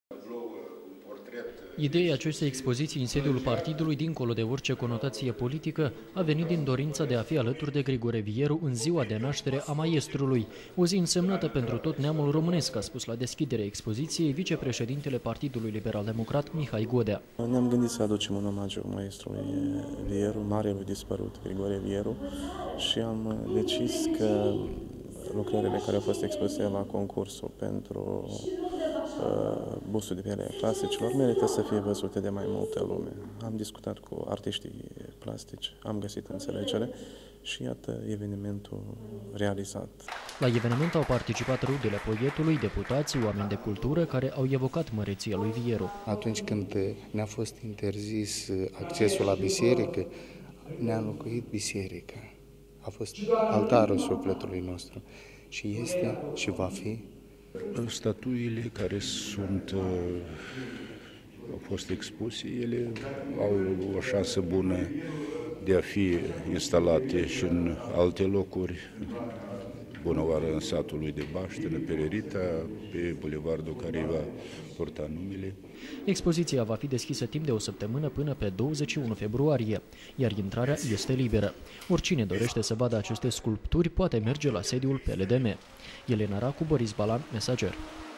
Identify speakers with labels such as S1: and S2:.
S1: Ideea acestei expoziții în sediul partidului, dincolo de orice conotație politică, a venit din dorința de a fi alături de Grigore Vieru în ziua de naștere a maestrului, o zi însemnată pentru tot neamul românesc, a spus la deschiderea expoziției vicepreședintele Partidului Liberal-Democrat Mihai Godea.
S2: Ne-am gândit să aducem un omagiu maestrului Vieru, marelui dispărut Grigore Vieru, și am decis că lucrările care au fost expuse la concursul pentru bustul de piele a clasicilor merită să fie văzute de mai multă lume. Am discutat cu artiștii plastici, am găsit înțelegere și iată evenimentul realizat.
S1: La eveniment au participat rudele poetului, deputații, oameni de cultură care au evocat măreția lui Vieru.
S3: Atunci când ne-a fost interzis accesul la biserică, ne-a înlocuit biserica. A fost altarul sufletului nostru și este și va fi.
S4: Statuile care au fost expuse, ele au o șansă bună de a fi instalate și în alte locuri, bună oară în satul lui de Baștenă, pe Lerita, pe bulevardul care îi va purta numele.
S1: Expoziția va fi deschisă timp de o săptămână până pe 21 februarie, iar intrarea este liberă. Oricine dorește să vadă aceste sculpturi poate merge la sediul PLDM. Elena Racu, Boris Balan, Mesager.